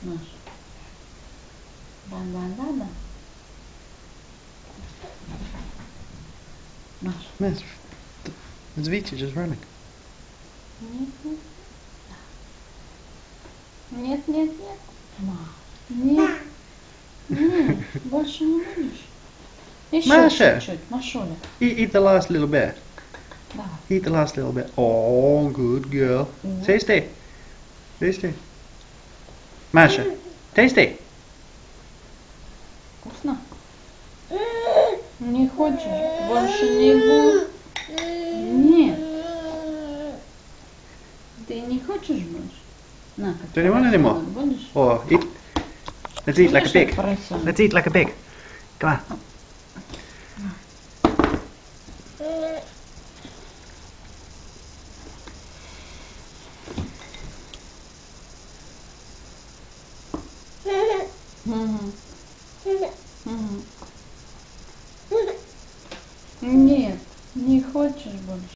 Маша. Да-да-да-да. Маша. Miss, it's Vita just running. Нет, нет. Нет, нет, нет. Нет. Нет. Больше не будешь. Еще Маша. чуть-чуть, Машуля. Eat the last little bit. Давай. Eat the last little bit. Oh, good girl. Tasty. Tasty. Masha. Tasty. Вкусно? Не хочешь? Больше не буду. Нет. Ты не хочешь больше? На, как Do you want any more? поросенок будешь? Or eat. Let's eat like a Будешь pig. как поросенок? Let's eat like a pig. Come on. Мгм. Мгм. Нет, не хочешь больше.